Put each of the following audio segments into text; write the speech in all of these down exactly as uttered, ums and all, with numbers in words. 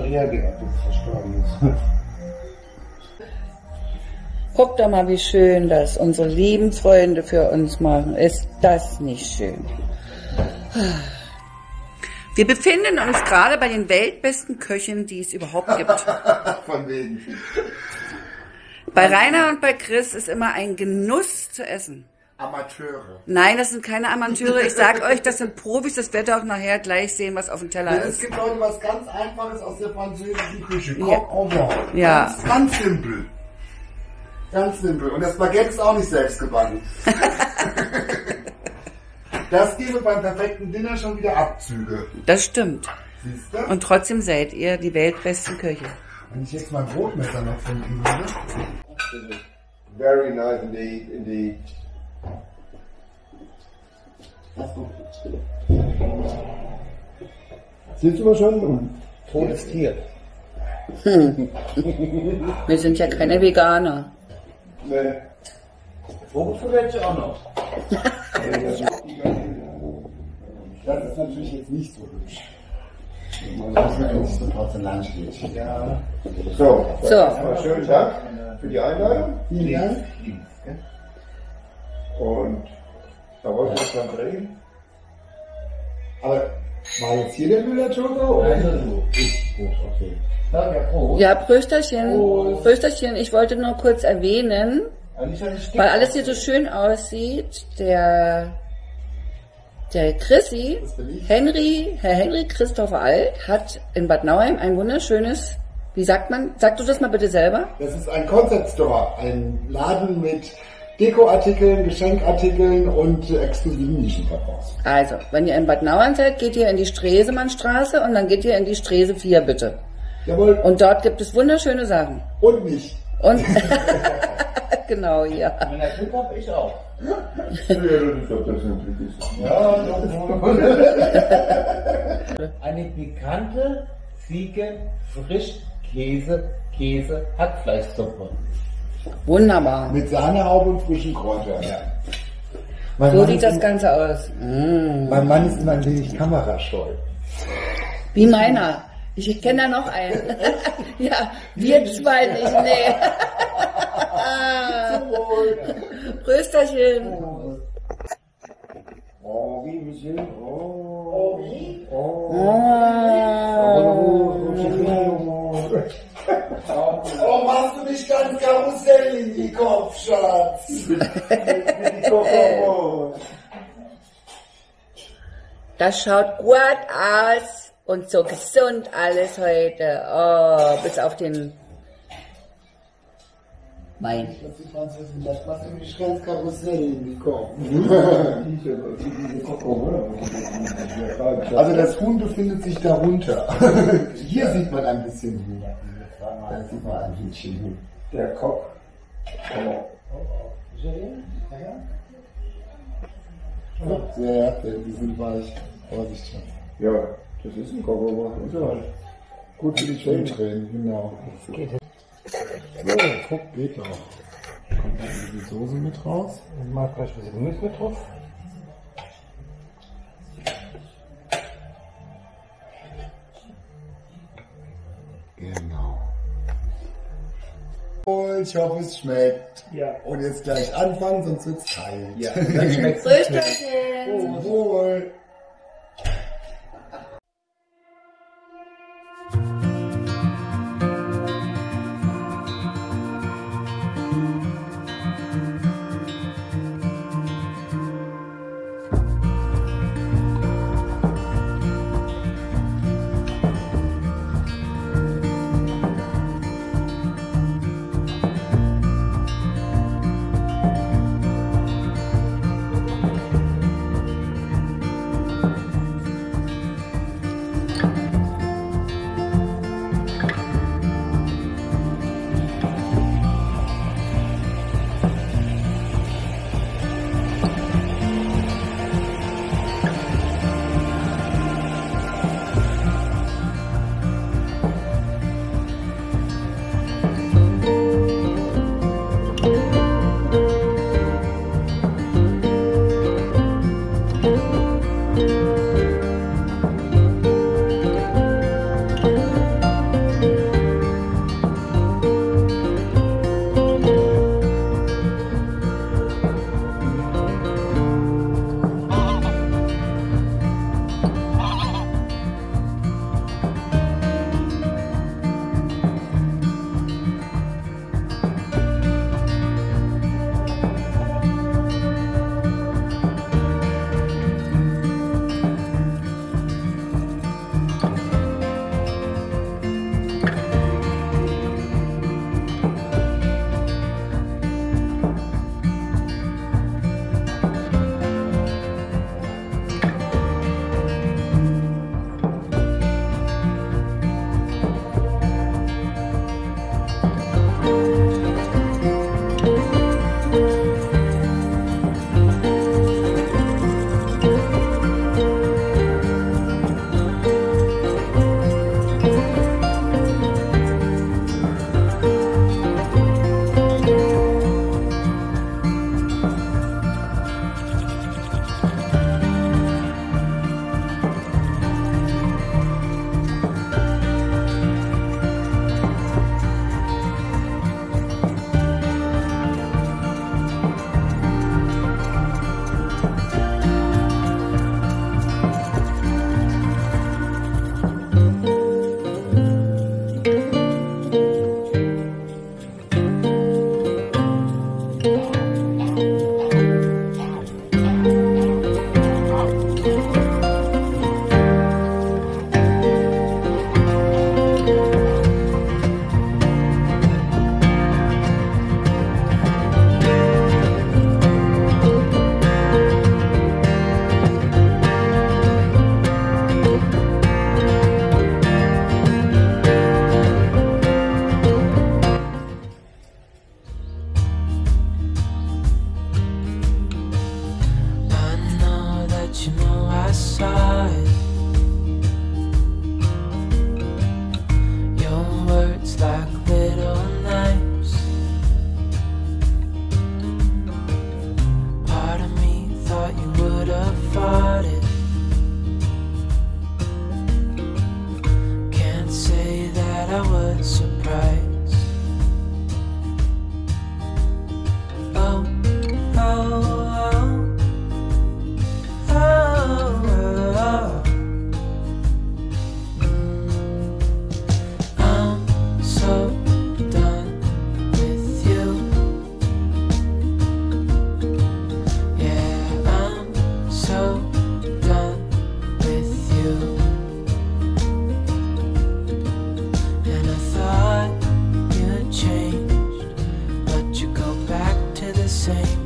reagiert, bis es verstorben ist. Guckt doch mal, wie schön das unsere lieben Freunde für uns machen. Ist das nicht schön? Wir befinden uns gerade bei den weltbesten Köchen, die es überhaupt gibt. Von wegen. Bei Rainer und bei Chris ist immer ein Genuss zu essen. Amateure. Nein, das sind keine Amateure. Ich sag euch, das sind Profis. Das werdet ihr auch nachher gleich sehen, was auf dem Teller Ja, ist. es gibt heute was ganz Einfaches aus der französischen Küche. Ja. Coq au vin. Ja. Ganz, ganz simpel. Ganz simpel. Und das Baguette ist auch nicht selbst gebacken. Das gebe beim perfekten Dinner schon wieder Abzüge. Das stimmt. Siehst du? Und trotzdem seid ihr die weltbesten Köche. Wenn ich jetzt mein Brotmesser noch finden würde. Very nice indeed, indeed. Siehst du mal schon? Totes Tier. Hm. Wir sind ja keine Veganer. Nee. Vogelfutter hätte ich auch noch. Das ist natürlich jetzt nicht so hübsch. Das ist eigentlich so Porzellanstäbchen. Ja. So, So. erstmal schönen Dank für die Einladung. Vielen Dank. Und da wollte ich dann drehen. Aber war jetzt hier der Müller-Joker? Nein, so. Gut, okay. Danke, Prost. Ja, Prösterchen. Prost. Prösterchen. Ich wollte nur kurz erwähnen, weil alles hier so schön aussieht, der, der Chrissy, Henry, Herr Henry Christopher Alt, hat in Bad Nauheim ein wunderschönes, wie sagt man, sag du das mal bitte selber? Das ist ein Concept Store, ein Laden mit Dekoartikeln, Geschenkartikeln und äh, exklusiven Nischenverkaufs. Also, wenn ihr in Bad Nauheim seid, geht ihr in die Stresemannstraße und dann geht ihr in die Strese vier, bitte. Jawohl. Und dort gibt es wunderschöne Sachen. Und mich. Und, genau, ja. Wenn er Glück hat, ich auch. Ja, das ist doch das natürlich. Ja, eine pikante Ziege Frischkäse Käse Hackfleischsuppe. Wunderbar. Mit Sahnehaube und frischen Kräutern. Ja. Mein So Mann sieht ist das im- Ganze aus. Mm. Mein Mann ist immer ein wenig kamerascheu. Wie meiner. Ich kenne da noch einen. Ja, wir zwei nicht, nee. Prösterchen. Oh, wie, Monsieur? Oh, Oh. Oh, machst du nicht ganz Karussell in die Kopf, Schatz? Das schaut gut aus und so gesund alles heute. Oh, bis auf den Wein. Das ist Französisch, das machst du nicht ganz Karussell in die Kopf. Also das Huhn befindet sich darunter. Hier sieht man ein bisschen Huhn. Da sieht man ein Hühnchen Huhn. der Kopf. Ja, ja, die sind weich. Vorsicht. Ja, das ist ein Kopf, aber ist ja halt gut für die Zähne. Tränen, genau. So, guck, geht noch. Kommt dann die Soße mit raus. Und mal gleich ein bisschen Gemüse mit drauf. Genau. Und ich hoffe, es schmeckt. Ja. Und jetzt gleich anfangen, sonst wird's kalt. Ja, dann schmeckt's. Prösterchen. Wohl.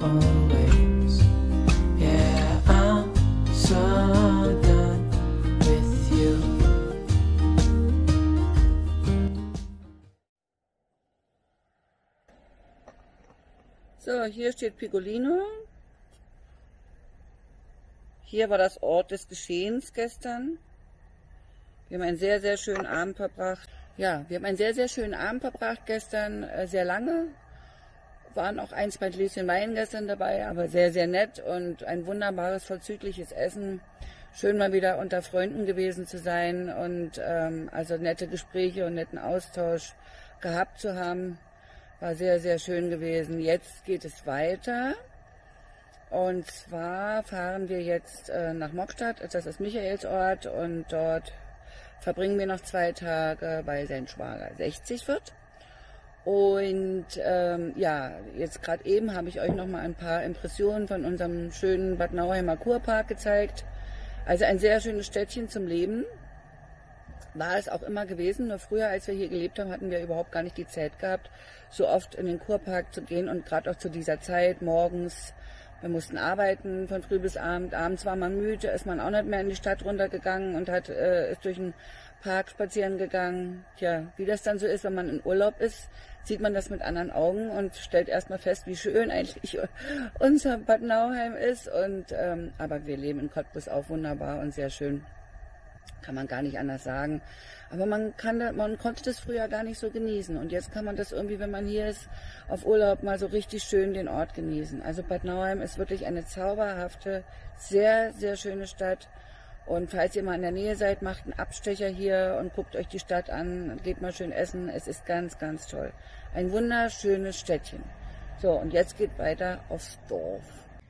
always. Yeah, I'm so done with you. So, hier steht Piccolino. Hier war das Ort des Geschehens gestern. Wir haben einen sehr, sehr schönen Abend verbracht. Ja, wir haben einen sehr, sehr schönen Abend verbracht gestern, äh, sehr lange. Waren auch ein, zwei Gläschen Wein gestern dabei, aber sehr, sehr nett und ein wunderbares, vorzügliches Essen. Schön mal wieder unter Freunden gewesen zu sein und ähm, also nette Gespräche und netten Austausch gehabt zu haben. War sehr, sehr schön gewesen. Jetzt geht es weiter. Und zwar fahren wir jetzt äh, nach Mockstadt, das ist Michaels Ort, und dort verbringen wir noch zwei Tage, weil sein Schwager sechzig wird. Und ähm, ja, jetzt gerade eben habe ich euch noch mal ein paar Impressionen von unserem schönen Bad Nauheimer Kurpark gezeigt. Also ein sehr schönes Städtchen zum Leben. War es auch immer gewesen, nur früher, als wir hier gelebt haben, hatten wir überhaupt gar nicht die Zeit gehabt, so oft in den Kurpark zu gehen und gerade auch zu dieser Zeit morgens. Wir mussten arbeiten von früh bis abend. Abends war man müde, ist man auch nicht mehr in die Stadt runtergegangen und hat, äh, ist durch den Park spazieren gegangen. Tja, wie das dann so ist, wenn man in Urlaub ist, sieht man das mit anderen Augen und stellt erstmal fest, wie schön eigentlich unser Bad Nauheim ist. Und, ähm, aber wir leben in Cottbus auch wunderbar und sehr schön. Kann man gar nicht anders sagen. Aber man kann da, man konnte das früher gar nicht so genießen. Und jetzt kann man das irgendwie, wenn man hier ist, auf Urlaub mal so richtig schön den Ort genießen. Also Bad Nauheim ist wirklich eine zauberhafte, sehr, sehr schöne Stadt. Und falls ihr mal in der Nähe seid, macht einen Abstecher hier und guckt euch die Stadt an, geht mal schön essen. Es ist ganz, ganz toll. Ein wunderschönes Städtchen. So, und jetzt geht weiter aufs Dorf.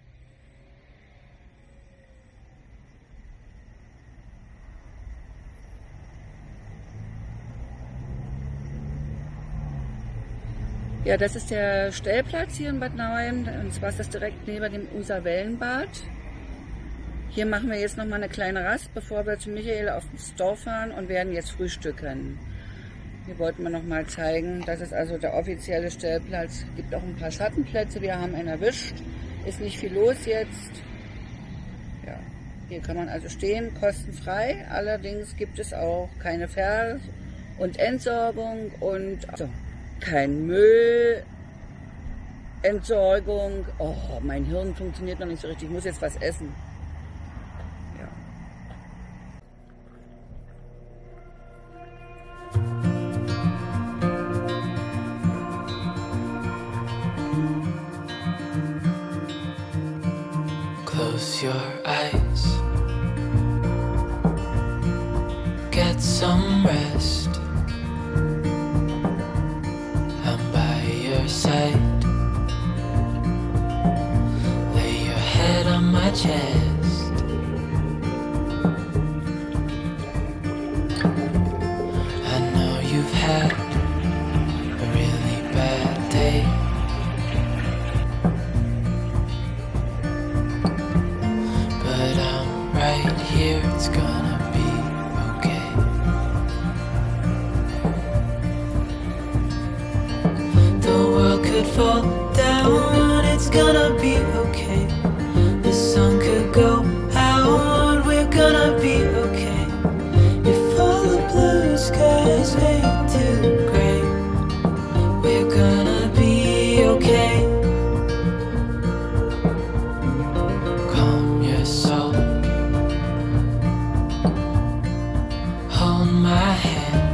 Ja, das ist der Stellplatz hier in Bad Nauheim, und zwar ist das direkt neben dem User-Wellenbad. Hier machen wir jetzt nochmal eine kleine Rast, bevor wir zu Michael aufs Dorf fahren und werden jetzt frühstücken. Hier wollten wir nochmal zeigen, das ist also der offizielle Stellplatz. Es gibt auch ein paar Schattenplätze, wir haben einen erwischt. Ist nicht viel los jetzt. Ja, hier kann man also stehen, kostenfrei. Allerdings gibt es auch keine Ver- und Entsorgung und also kein Müll, Entsorgung. Oh, mein Hirn funktioniert noch nicht so richtig. Ich muss jetzt was essen. Ja. Close your eyes. Get some rest. Side. Lay your head on my chest. I know you've had a really bad day, but I'm right here, it's gonna be okay. Could fall down, it's gonna be okay. The sun could go out, we're gonna be okay. If all the blue skies fade to gray, we're gonna be okay. Calm your soul, hold my hand.